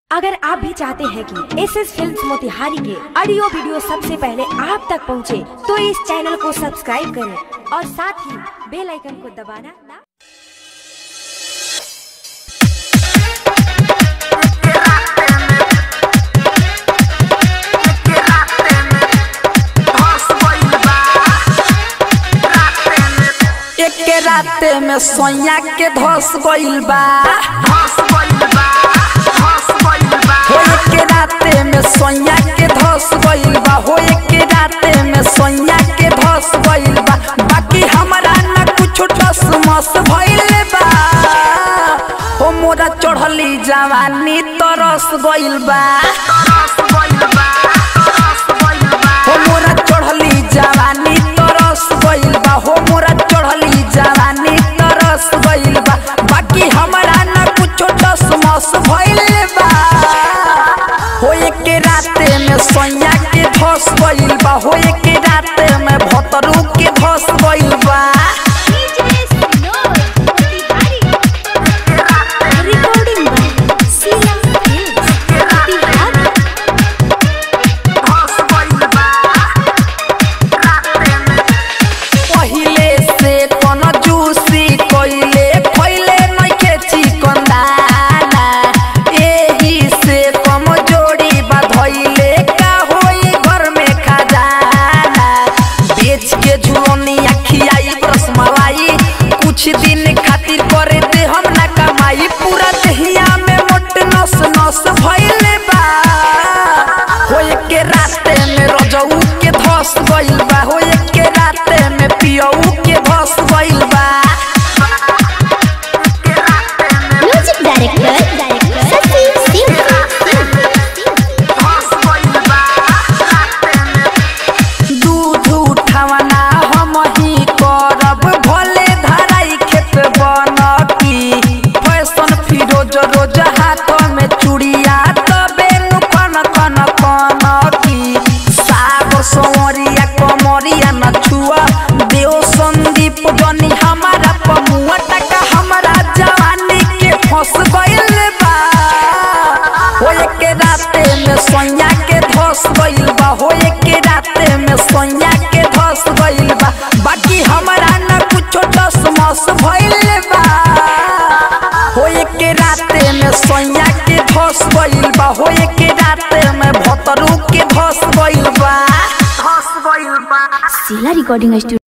अगर आप भी चाहते हैं कि एसएस फिल्म्स मोतिहारी के ऑडियो वीडियो सबसे पहले आप तक पहुंचे, तो इस चैनल को सब्सक्राइब करें और साथ ही बेल आइकन को दबाना ना। एक राते में सोया के धस गइल बा, हो एक राते में सोया के धस गइल बा, हो एक राते में सोया के धस गइल बा। बाकी हमरा न कुछ ठस मस भइल बा, हो मोरा चढ़ली जवानी तरस गइल बा, हो मोरा चढ़ली जवानी तरस गइल बा, हो मोरा चढ़ली जवानी तरस गइल बा। बाकी हमरा न कुछ ठस मस भइल बा, हो एक राते में सोया के धस गइल बा, हो एक राते में भतरू के धस गइल बा। कुछ दिन खातिर करे दे हम ना कमाई, पूरा दहिया में मोट नस नस भइल बा, हो एक राते में रजऊ के धस गइल बा, हो एक राते में पियऊ के धस गइल बा। Music director Satish Singh. दूध उठावना हम ही करब, भले धराई खेत बनकी, फैशन फिरोज रोज हाथ में चूड़िया, तबे नुकन कन कनकी, साग सोमरिया कमरिया न छुआ, देव संदीप जनी हमारा पमुआ, टका हमारा जवानी के फंस गइल बा, हो एक राते में सोया के धस गइल बा, हो एक राते में सोया के धस गइल बा। बाकी हमरा न कुछो दस मस भइल बा, हो एक राते में सोया के धस गइल बा, हो एक राते में भतरू के धस गइल बा। Sheela recording studio.